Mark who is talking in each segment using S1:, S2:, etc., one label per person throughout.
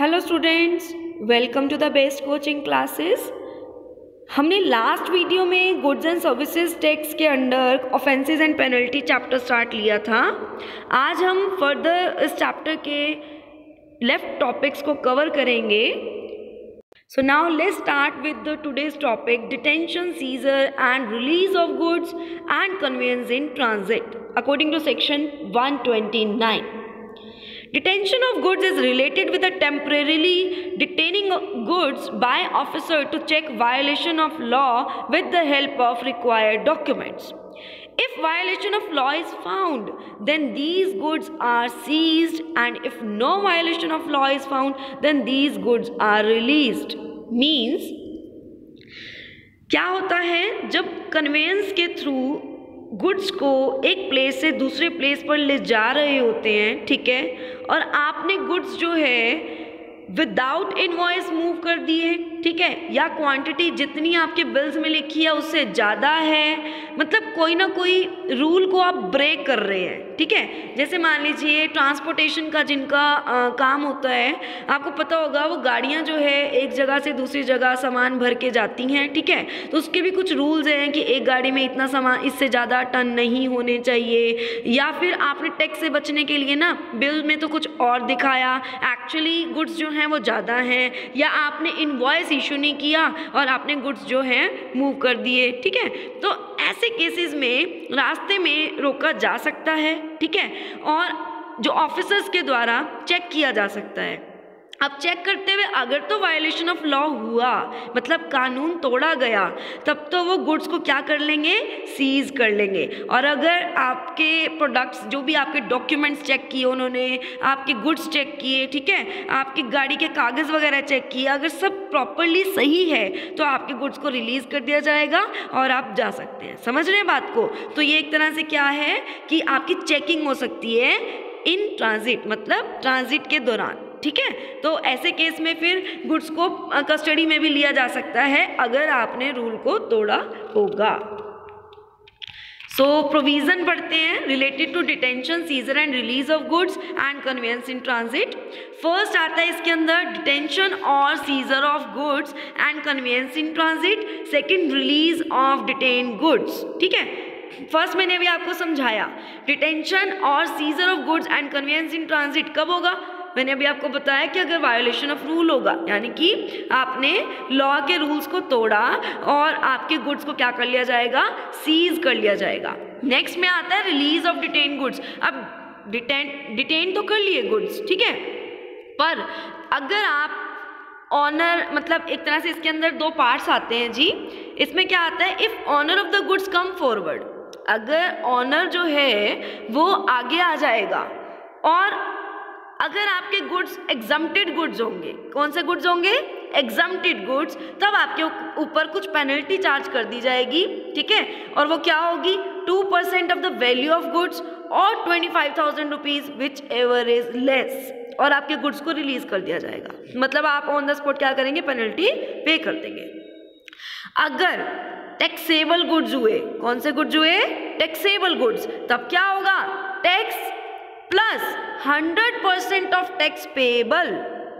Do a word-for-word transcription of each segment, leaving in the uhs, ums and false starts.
S1: Hello students, welcome to the best coaching classes. हमने last video में goods and services tax के under offences and penalty chapter start लिया था। आज हम फर्दर इस चैप्टर के लेफ्ट टॉपिक्स को कवर करेंगे। So now let's start with the today's topic, detention, seizure and release of goods and conveyance in transit according to section one twenty-nine. Detention of goods is related with the temporarily detaining goods by officer to check violation of law with the help of required documents. If violation of law is found, then these goods are seized, and if no violation of law is found, then these goods are released. Means क्या होता है, जब convince के through goods को एक place से दूसरे place पर ले जा रहे होते हैं, ठीक है, और आपने गुड्स जो है विदाउट इनवॉइस मूव कर दिए, ठीक है, या क्वांटिटी जितनी आपके बिल्स में लिखी है उससे ज़्यादा है, मतलब कोई ना कोई रूल को आप ब्रेक कर रहे हैं, ठीक है। जैसे मान लीजिए ट्रांसपोर्टेशन का जिनका आ, काम होता है, आपको पता होगा वो गाड़ियाँ जो है एक जगह से दूसरी जगह सामान भर के जाती हैं, ठीक है, तो उसके भी कुछ रूल्स हैं कि एक गाड़ी में इतना सामान, इससे ज़्यादा टन नहीं होने चाहिए, या फिर आपने टैक्स से बचने के लिए ना बिल में तो कुछ और दिखाया, एक्चुअली गुड्स जो हैं वो ज़्यादा हैं, या आपने इनवॉइस इशू नहीं किया और आपने गुड्स जो हैं मूव कर दिए, ठीक है। तो ऐसे केसेस में रास्ते में रोका जा सकता है, ठीक है, और जो ऑफिसर्स के द्वारा चेक किया जा सकता है। अब चेक करते हुए अगर तो वायलेशन ऑफ लॉ हुआ, मतलब कानून तोड़ा गया, तब तो वो गुड्स को क्या कर लेंगे, सीज कर लेंगे। और अगर आपके प्रोडक्ट्स, जो भी आपके डॉक्यूमेंट्स चेक किए उन्होंने, आपके गुड्स चेक किए, ठीक है, आपकी गाड़ी के कागज़ वगैरह चेक किए, अगर सब प्रॉपरली सही है तो आपके गुड्स को रिलीज़ कर दिया जाएगा और आप जा सकते हैं। समझ रहे हैं बात को? तो ये एक तरह से क्या है कि आपकी चेकिंग हो सकती है इन ट्रांजिट, मतलब ट्रांजिट के दौरान, ठीक है। तो ऐसे केस में फिर गुड्स को कस्टडी में भी लिया जा सकता है अगर आपने रूल को तोड़ा होगा। सो प्रोविजन पढ़ते हैं related to detention, seizure and release of goods and conveyance in transit. First आता है इसके अंदर डिटेंशन और seizure of goods and conveyance in transit. Second, release of detain goods, ठीक है। फर्स्ट मैंने अभी आपको समझाया, डिटेंशन और seizure of goods and conveyance in transit कब होगा। मैंने अभी आपको बताया कि अगर वायोलेशन ऑफ रूल होगा, यानी कि आपने लॉ के रूल्स को तोड़ा और आपके गुड्स को क्या कर लिया जाएगा, सीज कर लिया जाएगा। नेक्स्ट में आता है रिलीज ऑफ डिटेन गुड्स। अब डिटेन डिटेन तो कर लिए गुड्स, ठीक है, पर अगर आप ऑनर, मतलब एक तरह से इसके अंदर दो पार्ट्स आते हैं जी। इसमें क्या आता है, if owner of the goods come forward, अगर ऑनर जो है वो आगे आ जाएगा और अगर आपके गुड्स एग्जम्प्टेड गुड्स होंगे, कौन से गुड्स होंगे, एग्जम्प्टेड गुड्स, तब आपके ऊपर कुछ पेनल्टी चार्ज कर दी जाएगी, ठीक है, और वो क्या होगी, two percent of the value of goods और twenty five thousand rupees whichever is less, और आपके गुड्स को रिलीज कर दिया जाएगा। मतलब आप ऑन द स्पॉट क्या करेंगे, पेनल्टी पे कर देंगे। अगर टैक्सेबल गुड्स हुए, कौन से गुड्स हुए, टैक्सेबल गुड्स, तब क्या होगा, tax plus hundred percent of tax payable,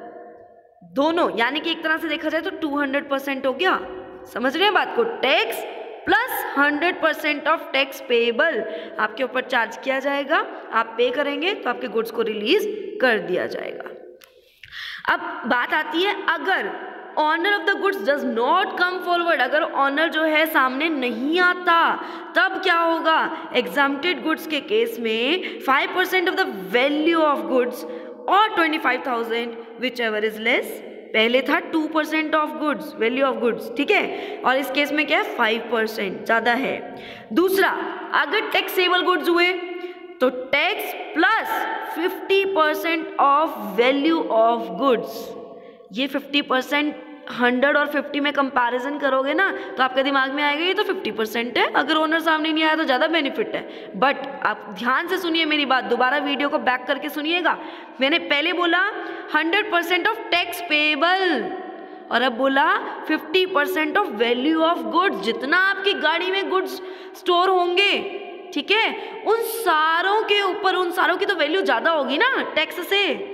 S1: दोनों, यानी कि एक तरह से देखा जाए तो टू हंड्रेड परसेंट हो गया। समझ रहे हैं बात को, tax plus hundred percent of tax payable आपके ऊपर चार्ज किया जाएगा, आप पे करेंगे तो आपके गुड्स को रिलीज कर दिया जाएगा। अब बात आती है, अगर owner of the goods does not come forward, अगर ऑनर जो है सामने नहीं आता, तब क्या होगा, एग्जम्प्टेड गुड्स के केस में five percent of the value of goods और twenty five thousand whichever is less. पहले था two percent of goods, value of goods, ठीक है, और इस केस में क्या है, फाइव परसेंट, ज़्यादा है। दूसरा, अगर टैक्सेबल गुड्स हुए तो tax plus fifty percent of value of goods. ये फिफ्टी परसेंट हंड्रेड और फिफ्टी में कंपैरिजन करोगे ना तो आपके दिमाग में आएगा ये तो फिफ्टी परसेंट है, अगर ओनर सामने नहीं आया तो ज़्यादा बेनिफिट है। बट आप ध्यान से सुनिए मेरी बात, दोबारा वीडियो को बैक करके सुनिएगा। मैंने पहले बोला hundred percent of tax payable और अब बोला fifty percent of value of goods. जितना आपकी गाड़ी में गुड्स स्टोर होंगे, ठीक है, उन सारों के ऊपर, उन सारों की तो वैल्यू ज़्यादा होगी ना टैक्स से,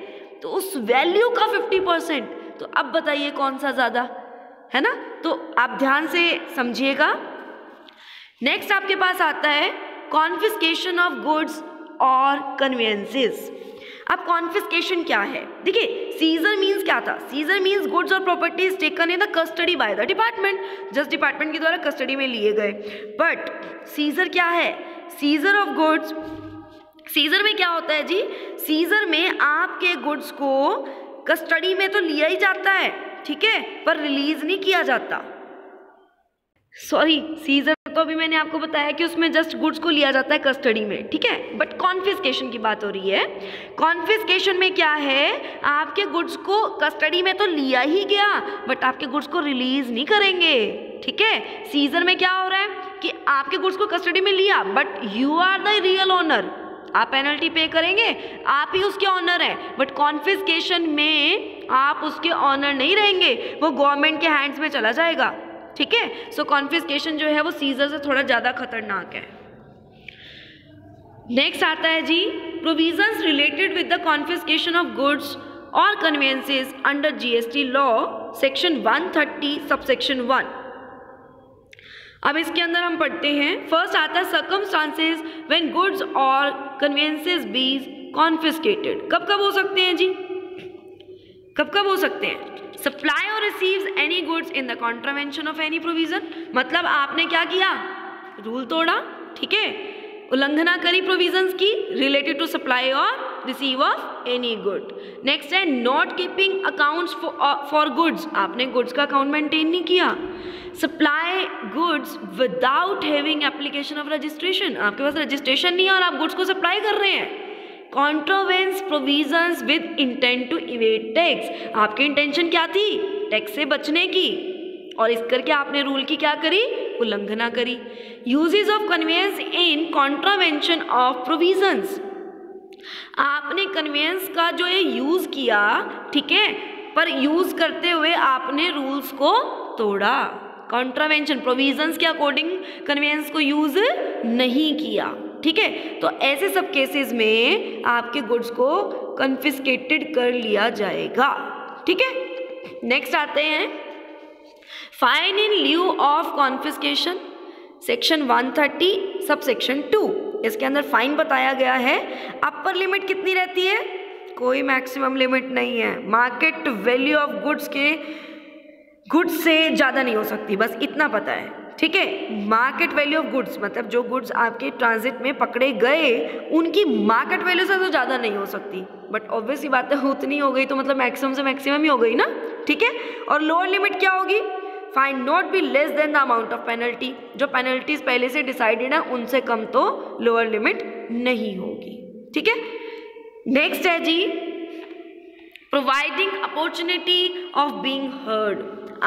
S1: तो उस वैल्यू का फिफ्टी परसेंट, तो अब बताइए कौन सा ज़्यादा है ना, तो आप ध्यान से समझिएगा। नेक्स्ट आपके पास आता है कॉन्फिस्केशन ऑफ गुड्स और कन्वेंसेस। अब कॉन्फिस्केशन क्या है, देखिए सीजर मीन्स क्या था, सीजर मीन्स गुड्स और properties taken in the custody by the department, just department के द्वारा कस्टडी में लिए गए। बट सीजर क्या है, सीजर ऑफ गुड्स, सीजर में क्या होता है जी, सीजर में आपके गुड्स को कस्टडी में तो लिया ही जाता है, ठीक है, पर रिलीज नहीं किया जाता। सॉरी, सीजर तो अभी मैंने आपको बताया कि उसमें जस्ट गुड्स को लिया जाता है कस्टडी में, ठीक है, बट कॉन्फिस्केशन की बात हो रही है। कॉन्फिस्केशन में क्या है, आपके गुड्स को कस्टडी में तो लिया ही गया बट आपके गुड्स को रिलीज नहीं करेंगे, ठीक है। सीजर में क्या हो रहा है कि आपके गुड्स को कस्टडी में लिया but you are the real owner, आप पेनल्टी पे करेंगे, आप ही उसके ऑनर हैं। बट कॉन्फिस्केशन में आप उसके ऑनर नहीं रहेंगे, वो गवर्नमेंट के हैंड्स में चला जाएगा, ठीक है। सो कॉन्फिस्केशन जो है वो सीजर से थोड़ा ज़्यादा खतरनाक है। नेक्स्ट आता है जी provisions related with the confiscation of goods और conveyances under GST law section one thirty subsection one. अब इसके अंदर हम पढ़ते हैं, फर्स्ट आता है सर्कमस्टांसेस व्हेन गुड्स और कन्वेंसेस बी कॉन्फिस्केटेड। कब कब हो सकते हैं जी, कब कब हो सकते हैं, सप्लाई और receives any goods in the contravention of any provision, मतलब आपने क्या किया, रूल तोड़ा, ठीक है, उल्लंघना करी प्रोविजंस की रिलेटेड टू सप्लाई और receive of any good. Next है not keeping accounts for goods, आपने गुड्स का अकाउंट मेंटेन नहीं किया। Supply goods without having application of registration, आपके पास रजिस्ट्रेशन नहीं है और आप गुड्स को सप्लाई कर रहे हैं। Contravenes provisions with intent to evade tax, आपकी इंटेंशन क्या थी, टैक्स से बचने की, और इस करके आपने रूल की क्या करी, उल्लंघना करी। Uses of conveyance in contravention of provisions, आपने कन्वेंस का जो है यूज किया, ठीक है, पर यूज करते हुए आपने रूल्स को तोड़ा। कॉन्ट्रावेंशन प्रोविजंस के अकॉर्डिंग कन्वेंस को यूज नहीं किया, ठीक है, तो ऐसे सब केसेस में आपके गुड्स को कन्फिस्केटेड कर लिया जाएगा, ठीक है। नेक्स्ट आते हैं fine in lieu of confiscation section one thirty subsection two. इसके अंदर फाइन बताया गया है, अपर लिमिट कितनी रहती है, कोई मैक्सिमम लिमिट नहीं है, मार्केट वैल्यू ऑफ गुड्स के गुड्स से ज़्यादा नहीं हो सकती, बस इतना पता है, ठीक है। मार्केट वैल्यू ऑफ गुड्स मतलब जो गुड्स आपके ट्रांजिट में पकड़े गए उनकी मार्केट वैल्यू से तो ज़्यादा नहीं हो सकती, बट ऑब्वियसली बात है उतनी हो गई तो मतलब मैक्सिमम से मैक्सिमम ही हो गई ना, ठीक है। और लोअर लिमिट क्या होगी, fine not be less than the amount of penalty, जो पेनल्टीज पहले से डिसाइडेड है उनसे कम तो लोअर लिमिट नहीं होगी, ठीक है। नेक्स्ट है जी providing opportunity of being heard,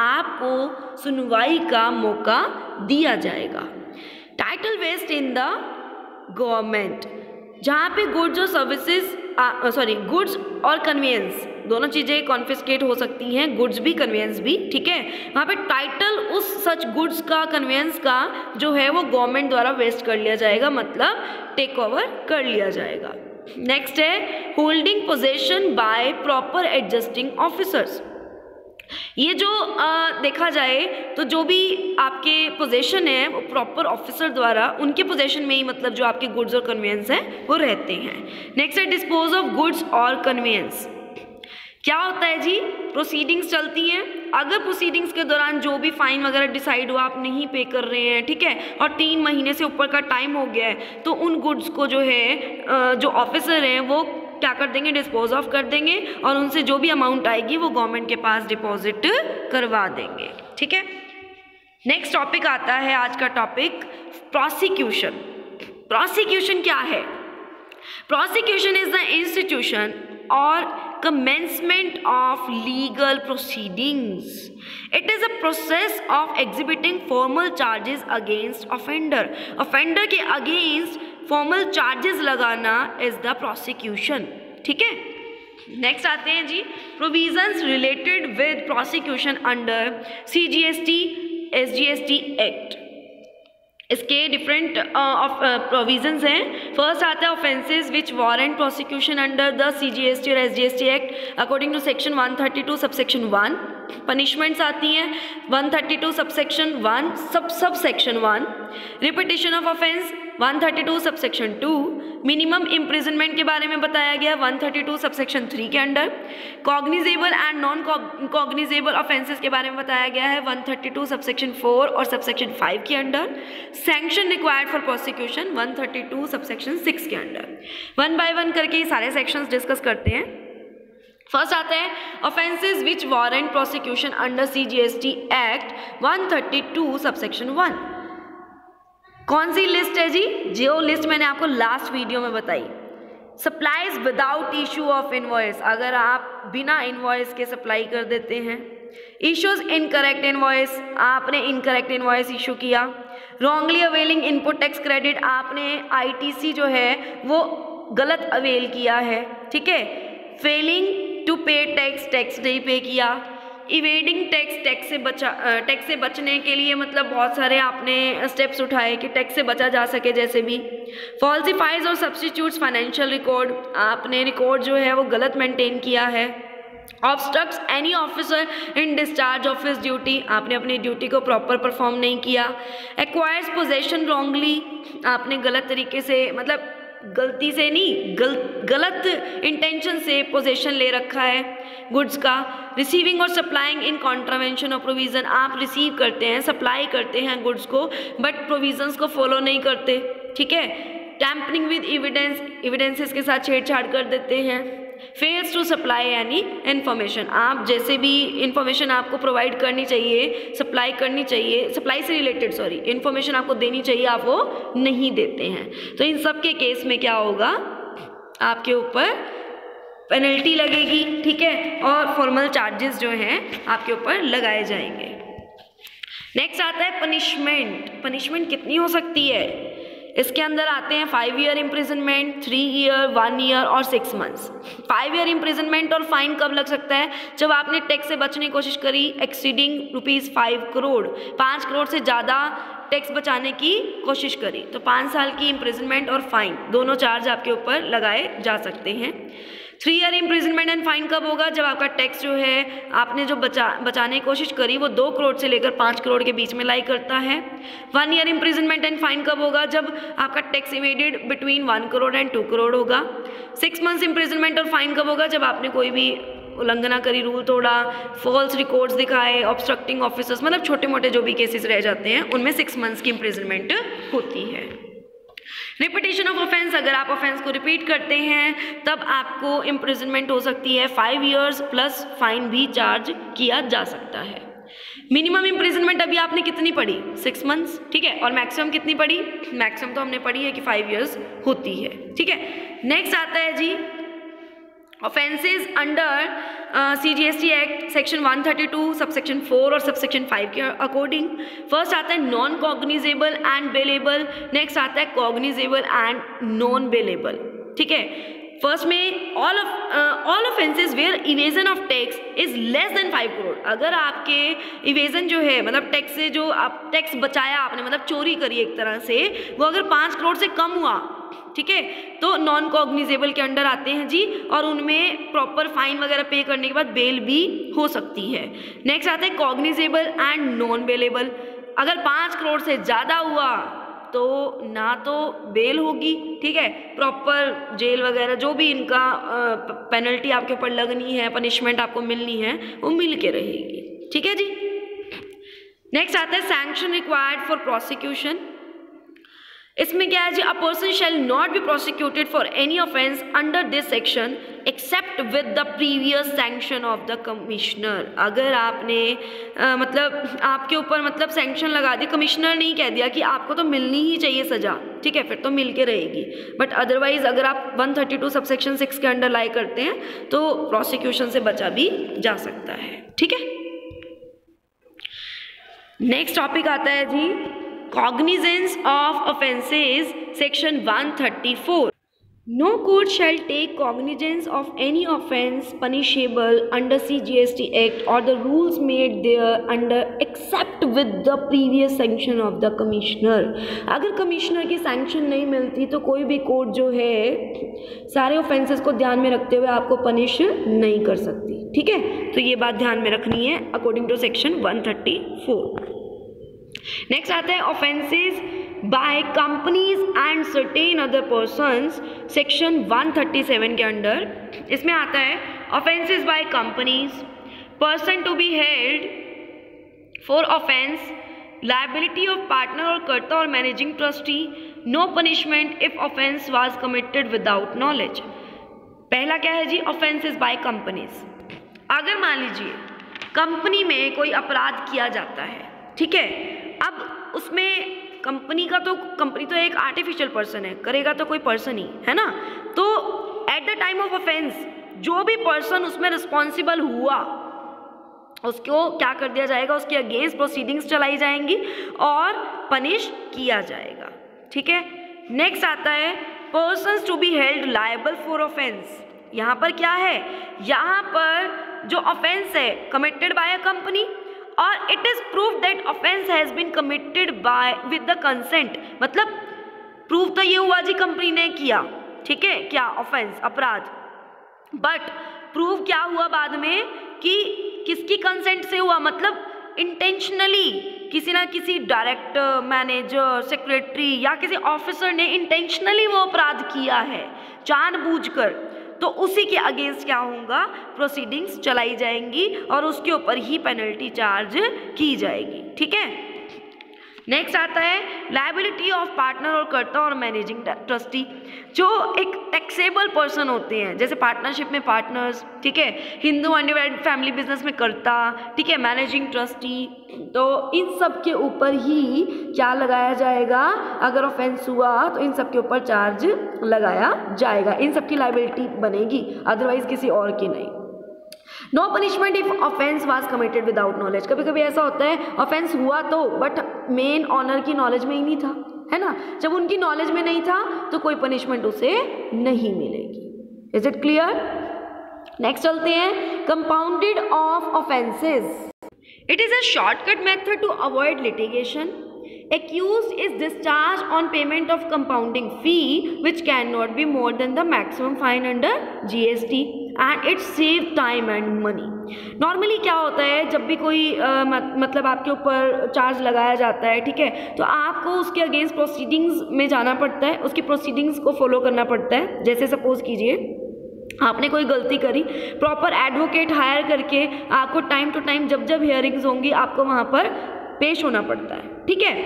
S1: आपको सुनवाई का मौका दिया जाएगा। Title vest in the government, जहाँ पे गुड्स और सर्विसेज सॉरी गुड्स और कन्वेंस दोनों चीज़ें कॉन्फिस्केट हो सकती हैं, गुड्स भी कन्वेंस भी, ठीक है। वहाँ पे टाइटल उस सच गुड्स का कन्वेंस का जो है वो गवर्नमेंट द्वारा वेस्ट कर लिया जाएगा, मतलब टेक ओवर कर लिया जाएगा। नेक्स्ट है holding possession by proper adjusting officers, ये जो आ, देखा जाए तो जो भी आपके पोजेशन है वो प्रॉपर ऑफिसर द्वारा उनके पोजेशन में ही मतलब जो आपके गुड्स और कन्वेंस हैं वो रहते हैं। नेक्स्ट है डिस्पोज ऑफ गुड्स और कन्वेंस, क्या होता है जी, प्रोसीडिंग्स चलती हैं, अगर प्रोसीडिंग्स के दौरान जो भी फाइन वगैरह डिसाइड हुआ आप नहीं पे कर रहे हैं, ठीक है, और तीन महीने से ऊपर का टाइम हो गया है, तो उन गुड्स को जो है जो ऑफिसर हैं वो क्या कर देंगे, डिस्पोज ऑफ कर देंगे और उनसे जो भी अमाउंट आएगी वो गवर्नमेंट के पास डिपॉजिट करवा देंगे, ठीक है। नेक्स्ट टॉपिक आता है आज का टॉपिक प्रोसिक्यूशन। प्रोसिक्यूशन क्या है, प्रोसिक्यूशन इज द इंस्टीट्यूशन और commencement of legal proceedings. It is a process of exhibiting formal charges against offender. Offender के against formal charges लगाना is the prosecution, ठीक है। नेक्स्ट आते हैं जी provisions related with prosecution under C G S T S G S T Act. इसके different of provisions हैं। First आता है offences which warrant prosecution under the CGST और SGST act according to section one thirty two subsection one. Punishments आती हैं one thirty two subsection one sub sub section one. Repetition of offence one thirty two subsection two. Minimum imprisonment के बारे में बताया गया one thirty two subsection three के under. Cognizable and non cognizable offences के बारे में बताया गया है one thirty two subsection four और सबसेक्शन फाइव के under. Sanction required for prosecution one thirty two subsection six के अंडर। वन बाय वन करके ये सारे सेक्शंस डिस्कस करते हैं। फर्स्ट आता है offences which warrant prosecution under CGST act one thirty two subsection one. कौन सी लिस्ट है जी? जो लिस्ट मैंने आपको लास्ट वीडियो में बताई। Supplies without issue of invoice, अगर आप बिना इनवॉइस के सप्लाई कर देते हैं। इशूज इनकरेक्ट इनवॉइस, आपने इनकरेक्ट इनवॉइस इशू किया। Wrongly availing input tax credit, आपने आईटीसी जो है वो गलत अवेल किया है, ठीक है। Failing to pay tax, tax नहीं पे किया। इवेडिंग टैक्स, टैक्स से बचा टैक्स से बचने के लिए मतलब बहुत सारे आपने स्टेप्स उठाए कि टैक्स से बचा जा सके, जैसे भी। फॉल्सिफाइज और सब्स्टिट्यूट्स फाइनेंशियल रिकॉर्ड, आपने रिकॉर्ड जो है वो गलत मेंटेन किया है। Obstructs any officer in discharge of his duty, आपने अपनी ड्यूटी को प्रॉपर परफॉर्म नहीं किया। एक्वायर्स पोजेशन रॉन्गली, आपने गलत तरीके से मतलब गलती से नहीं गल, गलत इंटेंशन से पोजेशन ले रखा है गुड्स का। रिसीविंग और supplying in contravention of provision, आप रिसीव करते हैं, सप्लाई करते हैं गुड्स को, बट प्रोविजंस को फॉलो नहीं करते, ठीक है। टैम्परिंग विद एविडेंस, एविडेंसेस के साथ छेड़छाड़ कर देते हैं। फेल्स टू सप्लाई यानी इन्फॉर्मेशन, आप जैसे भी इंफॉर्मेशन आपको प्रोवाइड करनी चाहिए, सप्लाई करनी चाहिए, सप्लाई से रिलेटेड सॉरी इन्फॉर्मेशन आपको देनी चाहिए, आप वो नहीं देते हैं। तो इन सब के केस में क्या होगा, आपके ऊपर पेनल्टी लगेगी, ठीक है, और फॉर्मल चार्जेस जो हैं आपके ऊपर लगाए जाएंगे। नेक्स्ट आता है पनिशमेंट। पनिशमेंट कितनी हो सकती है? इसके अंदर आते हैं five year imprisonment, three year, one year और six months. Five year imprisonment और फाइन कब लग सकता है? जब आपने टैक्स से बचने की कोशिश करी एक्सीडिंग रुपीज़ फाइव करोड़, पाँच करोड़ से ज़्यादा टैक्स बचाने की कोशिश करी, तो पाँच साल की इम्प्रिजनमेंट और फाइन दोनों चार्ज आपके ऊपर लगाए जा सकते हैं। Three year imprisonment and fine कब होगा? जब आपका टैक्स जो है आपने जो बचा बचाने की कोशिश करी वो दो करोड़ से लेकर पाँच करोड़ के बीच में लाई करता है। One year imprisonment and fine कब होगा? जब आपका tax evaded between one crore and two crore होगा। सिक्स मंथ्स इम्प्रिजनमेंट और फाइन कब होगा? जब आपने कोई भी उल्लंघना करी, रूल तोड़ा, फॉल्स रिकॉर्ड्स दिखाए, ऑब्स्ट्रक्टिंग ऑफिसर्स, मतलब छोटे मोटे जो भी केसेस रह जाते हैं उनमें सिक्स मंथ्स की इम्प्रिजनमेंट होती है। रिपीटिशन ऑफ ऑफेंस, अगर आप ऑफेंस को रिपीट करते हैं तब आपको इम्प्रिजनमेंट हो सकती है फाइव इयर्स प्लस फाइन भी चार्ज किया जा सकता है। मिनिमम इम्प्रिजनमेंट अभी आपने कितनी पढ़ी? सिक्स मंथ्स, ठीक है, और मैक्सिमम कितनी पढ़ी? मैक्सिमम तो हमने पढ़ी है कि फाइव इयर्स होती है, ठीक है। नेक्स्ट आता है जी offences under CGST act section one thirty two subsection four और सबसेक्शन फाइव के अकॉर्डिंग। फर्स्ट आता है non cognizable and bailable, next आता है कॉग्निजेबल एंड नॉन बेलेबल, ठीक है। फर्स्ट में all of all offences where evasion of tax is less than five crore, अगर आपके इवेजन जो है मतलब टैक्स से जो आप टैक्स बचाया आपने, मतलब चोरी करी एक तरह से, वो अगर पाँच करोड़ से कम हुआ, ठीक है, तो नॉन कॉग्निजेबल के अंडर आते हैं जी, और उनमें प्रॉपर फाइन वगैरह पे करने के बाद बेल भी हो सकती है। नेक्स्ट आता है कॉग्निजेबल एंड नॉन बेलेबल, अगर पाँच करोड़ से ज़्यादा हुआ तो ना तो बेल होगी, ठीक है, प्रॉपर जेल वगैरह जो भी इनका पेनल्टी आपके ऊपर लगनी है, पनिशमेंट आपको मिलनी है, वो मिल के रहेगी, ठीक है जी। नेक्स्ट आता है सैंक्शन रिक्वायर्ड फॉर प्रोसिक्यूशन। इसमें क्या है जी, a person shall not be prosecuted for any offence under this section except with the previous sanction of the commissioner. अगर आपने आ, मतलब आपके ऊपर मतलब सैंक्शन लगा दिया, कमिश्नर नहीं कह दिया कि आपको तो मिलनी ही चाहिए सज़ा, ठीक है, फिर तो मिल के रहेगी, बट अदरवाइज अगर आप one thirty two subsection six के अंडर लाई करते हैं तो प्रोसिक्यूशन से बचा भी जा सकता है, ठीक है। नेक्स्ट टॉपिक आता है जी cognizance of offences section one thirty four. No court shall take cognizance of any offence punishable under C G S T Act or the rules made there under except with the previous sanction of the commissioner. अगर commissioner की sanction नहीं मिलती तो कोई भी court जो है सारे ऑफेंसेस को ध्यान में रखते हुए आपको पनिश नहीं कर सकती, ठीक है। तो ये बात ध्यान में रखनी है according to section one thirty four. Next आता है offences by companies and certain other persons, section one thirty seven के अंडर। इसमें आता है offences by companies, person to be held for offence, liability of partner और कर्ता और managing trustee, no punishment if offence was committed without knowledge. पहला क्या है जी, ऑफेंसेस बाय कंपनीज। अगर मान लीजिए कंपनी में कोई अपराध किया जाता है, ठीक है, अब उसमें कंपनी का तो कंपनी तो एक आर्टिफिशियल पर्सन है, करेगा तो कोई पर्सन ही है ना। तो at the time of offence जो भी पर्सन उसमें रिस्पॉन्सिबल हुआ उसको क्या कर दिया जाएगा, उसके अगेंस्ट प्रोसीडिंग्स चलाई जाएंगी और पनिश किया जाएगा, ठीक है। नेक्स्ट आता है persons to be held liable for offence. यहाँ पर क्या है, यहाँ पर जो ऑफेंस है कमिटेड बाय अ कंपनी और it is prove that offence has been committed by with the consent, मतलब प्रूव तो ये हुआ जी कंपनी ने किया, ठीक है, क्या ऑफेंस अपराध, बट प्रूव क्या हुआ बाद में कि किसकी कंसेंट से हुआ, मतलब इंटेंशनली किसी ना किसी डायरेक्टर, मैनेजर, सेक्रेटरी या किसी ऑफिसर ने इंटेंशनली वो अपराध किया है जानबूझकर, तो उसी के अगेंस्ट क्या होगा, प्रोसीडिंग्स चलाई जाएंगी और उसके ऊपर ही पेनल्टी चार्ज की जाएगी, ठीक है। नेक्स्ट आता है लायबिलिटी ऑफ पार्टनर और कर्ता और मैनेजिंग ट्रस्टी। जो एक टैक्सेबल पर्सन होते हैं, जैसे पार्टनरशिप में पार्टनर्स, ठीक है, हिंदू अनडिवाइडेड फैमिली बिजनेस में कर्ता, ठीक है, मैनेजिंग ट्रस्टी, तो इन सब के ऊपर ही क्या लगाया जाएगा, अगर ऑफेंस हुआ तो इन सब के ऊपर चार्ज लगाया जाएगा, इन सब की लायबिलिटी बनेगी, अदरवाइज किसी और की नहीं। No punishment if offence was committed without knowledge. कभी कभी ऐसा होता है ऑफेंस हुआ तो बट मेन ऑनर की नॉलेज में ही नहीं था, है ना, जब उनकी नॉलेज में नहीं था तो कोई पनिशमेंट उसे नहीं मिलेगी। Is it clear? नेक्स्ट चलते हैं compounded of offences. It is a shortcut method to avoid litigation. Accused is discharged on payment of compounding fee which cannot be more than the maximum fine under G S T and it save time and money. Normally क्या होता है, जब भी कोई आ, मतलब आपके ऊपर charge लगाया जाता है, ठीक है, तो आपको उसके अगेंस्ट प्रोसीडिंग्स में जाना पड़ता है, उसकी प्रोसीडिंग्स को फॉलो करना पड़ता है। जैसे सपोज कीजिए आपने कोई गलती करी, प्रॉपर एडवोकेट हायर करके आपको टाइम टू टाइम जब जब हियरिंग्स होंगी आपको वहाँ पर पेश होना पड़ता है, ठीक है।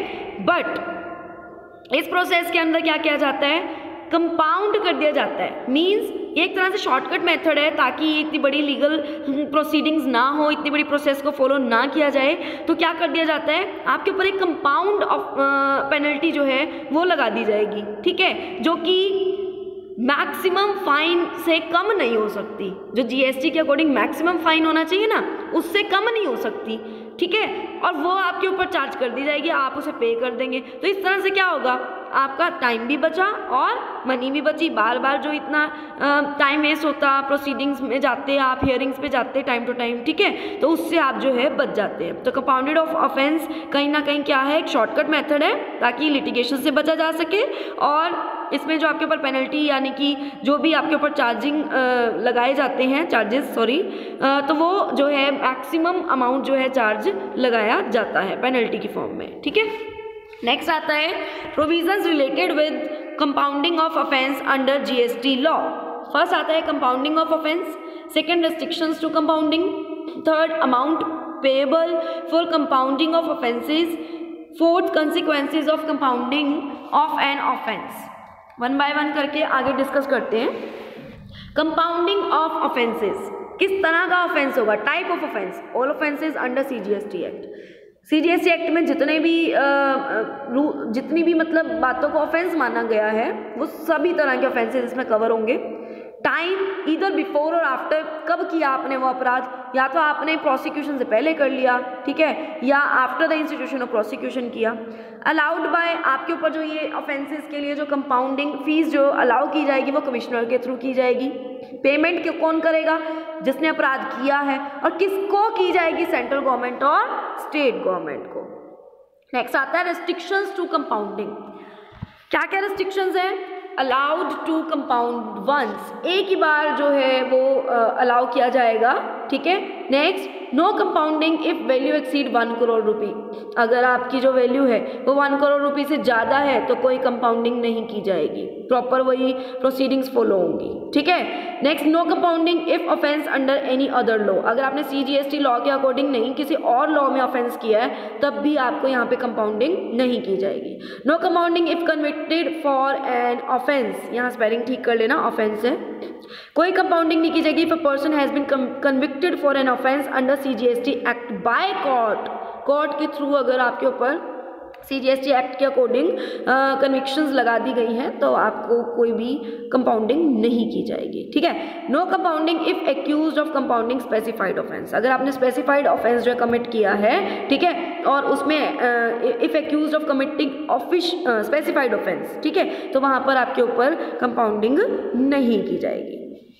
S1: बट इस प्रोसेस के अंदर क्या किया जाता है, कंपाउंड कर दिया जाता है। मींस एक तरह से शॉर्टकट मेथड है ताकि इतनी बड़ी लीगल प्रोसीडिंग्स ना हो, इतनी बड़ी प्रोसेस को फॉलो ना किया जाए, तो क्या कर दिया जाता है, आपके ऊपर एक कंपाउंड ऑफ पेनल्टी जो है वो लगा दी जाएगी, ठीक है, जो कि मैक्सिमम फाइन से कम नहीं हो सकती। जो जीएसटी के अकॉर्डिंग मैक्सिमम फाइन होना चाहिए ना, उससे कम नहीं हो सकती, ठीक है, और वो आपके ऊपर चार्ज कर दी जाएगी, आप उसे पे कर देंगे। तो इस तरह से क्या होगा, आपका टाइम भी बचा और मनी भी बची। बार बार जो इतना टाइम वेस्ट होता, प्रोसीडिंग्स में जाते आप, हियरिंग्स पे जाते टाइम टू टाइम, ठीक है, तो उससे आप जो है बच जाते हैं। तो कंपाउंडेड ऑफ ऑफेंस कहीं ना कहीं क्या है, एक शॉर्टकट मेथड है ताकि लिटिगेशन से बचा जा सके, और इसमें जो आपके ऊपर पेनल्टी यानी कि जो भी आपके ऊपर चार्जिंग लगाए जाते हैं, चार्जेस सॉरी, तो वो जो है मैक्सिमम अमाउंट जो है चार्ज लगाया जाता है पेनल्टी की फॉर्म में, ठीक है। नेक्स्ट आता है provisions related with compounding of offence under GST law. First आता है compounding of offence, second restrictions to compounding, third amount payable for compounding of offences, fourth consequences of compounding of an offence. One by one करके आगे discuss करते हैं। Compounding of offences, किस तरह का offence होगा, type of offence, all offences under CGST act. CGST act में जितने भी आ, जितनी भी मतलब बातों को ऑफेंस माना गया है वो सभी तरह के ऑफेंसेस इसमें कवर होंगे। टाइम इधर बिफोर और आफ्टर, कब किया आपने वो अपराध, या तो आपने प्रोसिक्यूशन से पहले कर लिया, ठीक है, या after the institution of prosecution किया। अलाउड बाय, आपके ऊपर जो ये ऑफेंसेस के लिए जो कंपाउंडिंग फीस जो अलाउ की जाएगी वो कमिश्नर के थ्रू की जाएगी। पेमेंट क्यों कौन करेगा, जिसने अपराध किया है, और किसको की जाएगी, सेंट्रल गवर्नमेंट और स्टेट गवर्नमेंट को। नेक्स्ट आता है रेस्ट्रिक्शंस टू कंपाउंडिंग। क्या क्या रेस्ट्रिक्शंस हैं, अलाउड टू कंपाउंड वंस, एक ही बार जो है वो अलाउ uh, किया जाएगा, ठीक है। Next, no compounding if value exceed one crore rupee, अगर आपकी जो वैल्यू है वो वन करोड़ रुपी से ज़्यादा है तो कोई कंपाउंडिंग नहीं की जाएगी, प्रॉपर वही प्रोसीडिंग्स फॉलो होंगी, ठीक है। Next, no compounding if offence under any other law, अगर आपने C G S T law के अकॉर्डिंग नहीं किसी और लॉ में ऑफेंस किया है तब भी आपको यहाँ पे कंपाउंडिंग नहीं की जाएगी। No compounding if convicted for an offence, यहाँ स्पेलिंग ठीक कर लेना, ऑफेंस है, कोई कंपाउंडिंग नहीं की जाएगी if a person has been convicted for an offence under C G S T act by court, court के थ्रू अगर आपके ऊपर C G S T act के अकॉर्डिंग कन्विक्शंस लगा दी गई हैं तो आपको कोई भी कंपाउंडिंग नहीं की जाएगी, ठीक है। No compounding if accused of compounding specified offence, अगर आपने स्पेसिफाइड ऑफेंस जो कमिट किया है, ठीक है, और उसमें if accused of committing office specified offence, ठीक है, तो वहाँ पर आपके ऊपर कंपाउंडिंग नहीं की जाएगी।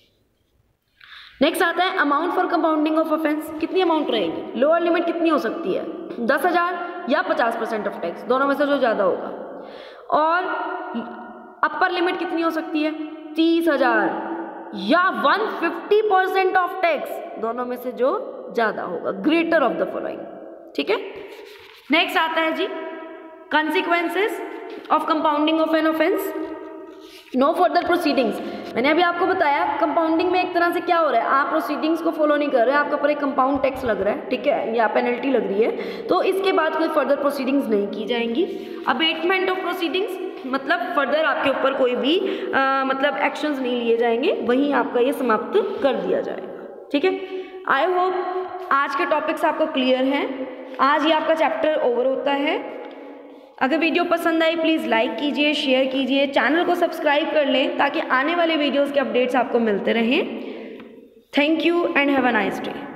S1: नेक्स्ट आता है amount for compounding of offence, कितनी अमाउंट रहेगी, लोअर लिमिट कितनी हो सकती है, दस हजार या पचास परसेंट ऑफ टैक्स, दोनों में से जो ज़्यादा होगा, और अपर लिमिट कितनी हो सकती है, तीस हजार या one fifty percent of tax, दोनों में से जो ज़्यादा होगा, ग्रेटर ऑफ द फॉलोइंग, ठीक है। नेक्स्ट आता है जी consequences of compounding of an offence. No further proceedings, मैंने अभी आपको बताया कंपाउंडिंग में एक तरह से क्या हो रहा है, आप प्रोसीडिंग्स को फॉलो नहीं कर रहे, आपके ऊपर एक कंपाउंड टैक्स लग रहा है, ठीक है, या पेनल्टी लग रही है, तो इसके बाद कोई फर्दर प्रोसीडिंग्स नहीं की जाएंगी। अबेटमेंट ऑफ प्रोसीडिंग्स, मतलब फर्दर आपके ऊपर कोई भी आ, मतलब एक्शंस नहीं लिए जाएंगे, वहीं आपका ये समाप्त कर दिया जाएगा, ठीक है। आई होप आज के टॉपिक्स आपको क्लियर हैं, आज ही आपका चैप्टर ओवर होता है। अगर वीडियो पसंद आई प्लीज़ लाइक कीजिए, शेयर कीजिए, चैनल को सब्सक्राइब कर लें ताकि आने वाले वीडियोस के अपडेट्स आपको मिलते रहें। Thank you and have a nice day.